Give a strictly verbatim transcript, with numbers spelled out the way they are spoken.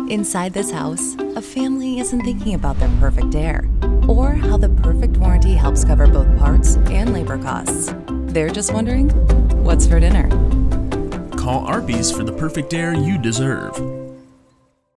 Inside this house, a family isn't thinking about their perfect air or how the perfect warranty helps cover both parts and labor costs. They're just wondering, what's for dinner? Call Arpi's for the perfect air you deserve.